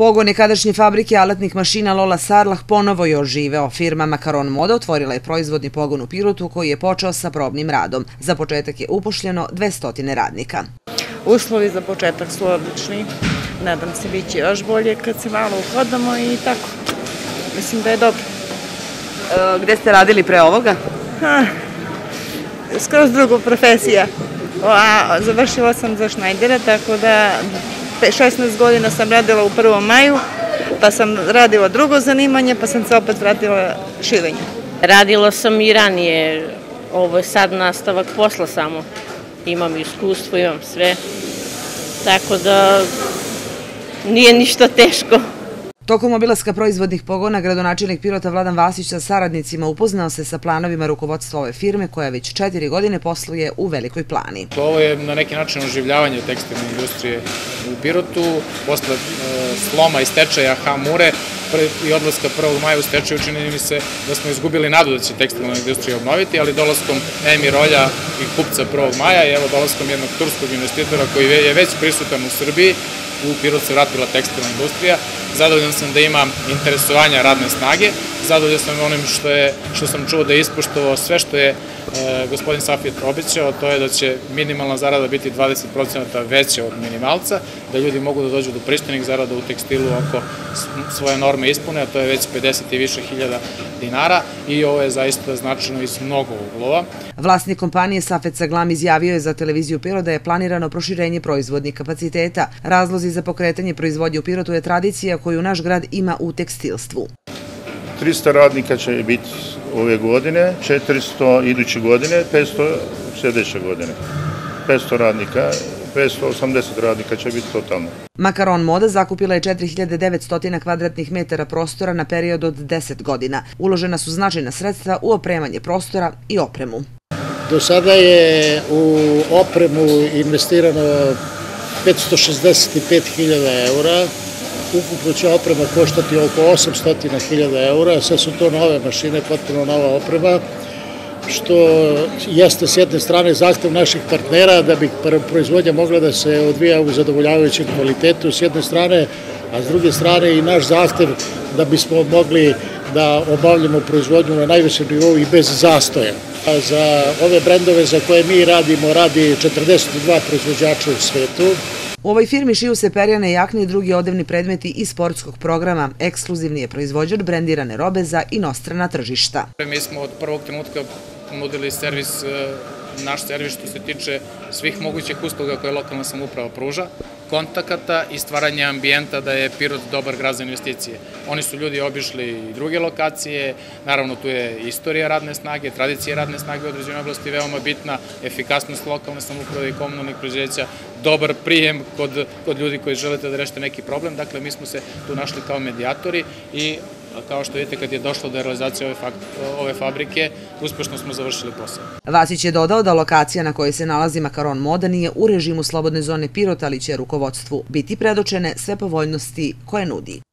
Pogon nekadašnje fabrike alatnih mašina Lola Sarlah ponovo je oživeo. Firma Makaron Moda otvorila je proizvodni pogon u Pirotu koji je počeo sa probnim radom. Za početak je upošljeno 200 radnika. Uslovi za početak su odlični. Nadam se bit će još bolje kad se malo uhodamo i tako. Mislim da je dobro. Gde ste radili pre ovoga? Skroz druga profesija. Završila sam za Šnajdera, tako da 16 godina sam radila u 1. maju, pa sam radila drugo zanimanje, pa sam se opet vratila šivenju. Radila sam i ranije, ovo je sad nastavak posla samo. Imam iskustvo, imam sve, tako da nije ništa teško. Tokom obilaska proizvodnih pogona, gradonačelnik Pirota Vladan Vasić sa saradnicima upoznao se sa planovima rukovodstva ove firme koja već 4 godine posluje u Velikoj Plani. Ovo je na neki način oživljavanje tekstilne industrije u Pirotu. Posle sloma i stečaja Hamure i odlaska 1. maja u stečaju čini mi se da smo izgubili nadu da će tekstilna industrija obnoviti, ali dolaskom Emi Rolja i kupca 1. maja i evo dolaskom jednog turskog investitora koji je već prisutan u Srbiji, u Pirot se vratila tekstilna industrija. Zadovoljan sam da ima interesovanja radne snage, zadovoljan sam onim što sam čuo da je ispoštovao sve što je gospodin Safet obećao, to je da će minimalna zarada biti 20% veća od minimalca, da ljudi mogu da dođu do pristojnih zarada u tekstilu ako svoje norme ispune, a to je već 50 i više hiljada dinara i ovo je zaista značajno iz mnogo uglova. Vlasnik kompanije Safet Saglam izjavio je za televiziju Pirot da je planirano proširenje proizvodnih kapaciteta. Razlozi za pokretanje proizvodnje u Pirotu je tradicija koju naš grad ima u tekstilstvu. 300 radnika će biti ove godine, 400 iduće godine, 500 sljedeće godine. 500 radnika, 580 radnika će biti totalno. Makaron Moda zakupila je 4900 kvadratnih metara prostora na period od 10 godina. Uložena su značajna sredstva u opremanje prostora i opremu. Do sada je u opremu investirano 565.000 eura. Ukupno će oprema koštati oko 800.000 eura, sad su to nove mašine, potpuno nova oprema, što jeste s jedne strane zahtev naših partnera da bi proizvodnja mogla da se odvija u zadovoljavajućem kvalitetu s jedne strane, a s druge strane i naš zahtev da bismo mogli da obavljamo proizvodnju na najvećem nivou i bez zastoja. Za ove brendove za koje mi radimo, radi 42 proizvođača u svetu. U ovoj firmi šiju se perjane jakne i drugi odevni predmeti iz sportskog programa. Ekskluzivni je proizvođač brendirane robe za inostrana tržišta. Mi smo od prvog trenutka ponudili naš servis što se tiče svih mogućih usluga koje lokalna samouprava pruža, kontakata i stvaranja ambijenta da je Pirot dobar grad za investicije. Oni su ljudi obišli i druge lokacije, naravno tu je istorija radne snage, tradicija radne snage u određenoj oblasti veoma bitna, efikasnost lokalne samouprave i komunalnih preduzeća, dobar prijem kod ljudi koji želite da rešite neki problem. Dakle, mi smo se tu našli kao medijatori i kao što vidite, kad je došlo do realizacije ove fabrike, uspešno smo završili posao. Vasić je dodao da lokacija na kojoj se nalazi Makaron Moda nije u režimu slobodne zone Pirot, ali će rukovodstvu biti predočene sve povoljnosti koje nudi.